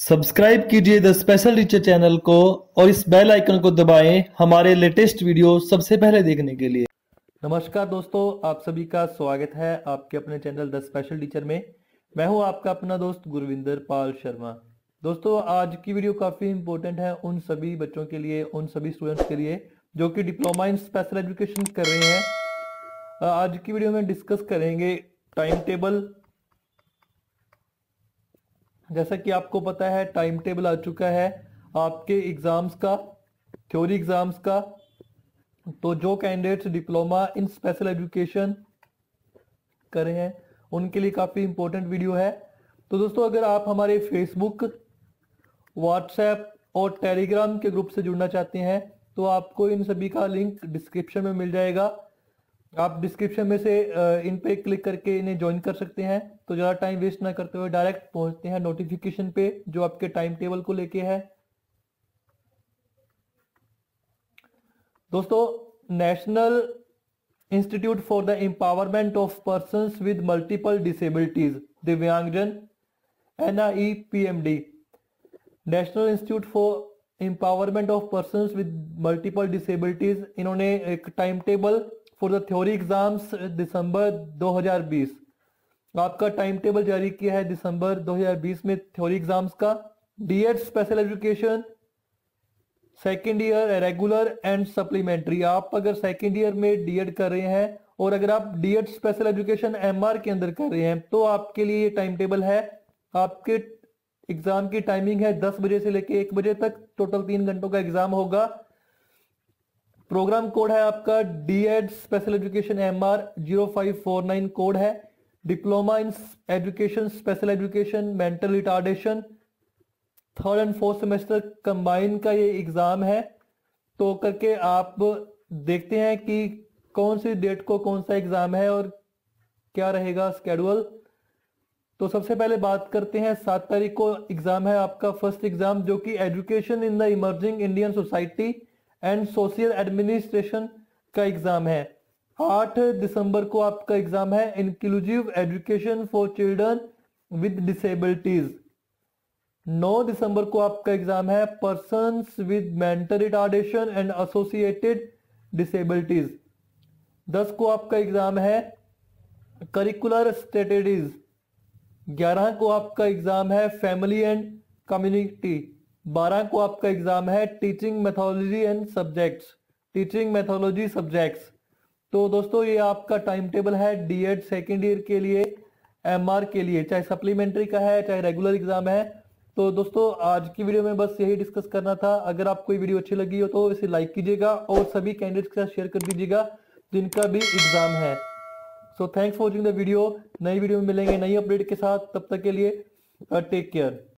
Subscribe कीजिए the special teacher channel को और इस बेल आइकन को दबाएं हमारे लेटेस्ट वीडियो सबसे पहले देखने के लिए। नमस्कार दोस्तों, आप सभी का स्वागत है आपके अपने चैनल द स्पेशल टीचर में। मैं हूं आपका अपना दोस्त गुरविंदर पाल शर्मा। दोस्तों, आज की वीडियो काफ़ी इंपॉर्टेंट है उन सभी बच्चों के लिए, उन सभी स्टूडेंट्स के लिए जो कि डिप्लोमा इन स्पेशल एजुकेशन कर रहे हैं। आज की वीडियो में डिस्कस करेंगे टाइम टेबल। जैसा कि आपको पता है, टाइम टेबल आ चुका है आपके एग्जाम्स का, थ्योरी एग्जाम्स का। तो जो candidates diploma in special education कर रहे हैं उनके लिए काफ़ी इंपॉर्टेंट वीडियो है। तो दोस्तों, अगर आप हमारे फेसबुक, व्हाट्सएप और टेलीग्राम के ग्रुप से जुड़ना चाहते हैं तो आपको इन सभी का लिंक डिस्क्रिप्शन में मिल जाएगा। आप डिस्क्रिप्शन में से इन पे क्लिक करके इन्हें ज्वाइन कर सकते हैं। तो ज़्यादा टाइम वेस्ट ना करते हुए डायरेक्ट पहुंचते हैं नोटिफिकेशन पे जो आपके टाइम टेबल को लेके है। दोस्तों, national institute for the empowerment of persons with multiple disabilities दिव्यांगजन NIEPMD, national institute for empowerment of persons with multiple disabilities, इन्होंने एक time table for the theory exams December 2020 आपका टाइम टेबल जारी किया है दिसंबर 2020 में थ्योरी एग्जाम्स का। D Ed special education second year regular and supplementary, आप अगर सेकेंड ईयर में डीएड कर रहे हैं और अगर आप डीएड स्पेशल एजुकेशन MR के अंदर कर रहे हैं तो आपके लिए ये टाइम टेबल है। आपके एग्जाम की टाइमिंग है 10 बजे से लेके 1 बजे तक, टोटल 3 घंटों का एग्जाम होगा। प्रोग्राम कोड है आपका D Ed special education MR 0549 code है। Diploma in education special education mental retardation third and fourth semester combine का ये एग्जाम है। तो करके आप देखते हैं कि कौन सी डेट को कौन सा एग्जाम है और क्या रहेगा स्केड्यूल। तो सबसे पहले बात करते हैं 7 तारीख को एग्जाम है आपका फर्स्ट एग्जाम, जो कि education in the emerging Indian society and social administration का एग्जाम है। 8 दिसंबर को आपका एग्जाम है inclusive education for children with disabilities. 9 दिसंबर को आपका एग्जाम है persons with mental retardation and associated disabilities. 10 को आपका एग्जाम है करिकुलर स्ट्रेटेजीज। 11 को आपका एग्जाम है फैमिली एंड कम्युनिटी। 12 को आपका एग्जाम है teaching methodology and subjects, teaching methodology subjects. तो दोस्तों, ये आपका टाइम टेबल है डीएड सेकेंड ईयर के लिए, MR के लिए, चाहे सप्लीमेंट्री का है चाहे रेगुलर एग्जाम है। तो दोस्तों, आज की वीडियो में बस यही डिस्कस करना था। अगर आपको ये वीडियो अच्छी लगी हो तो इसे लाइक कीजिएगा और सभी कैंडिडेट्स के साथ शेयर कर दीजिएगा जिनका भी एग्जाम है। So thanks for watching the video. नई वीडियो में मिलेंगे नई अपडेट के साथ, तब तक के लिए टेक केयर।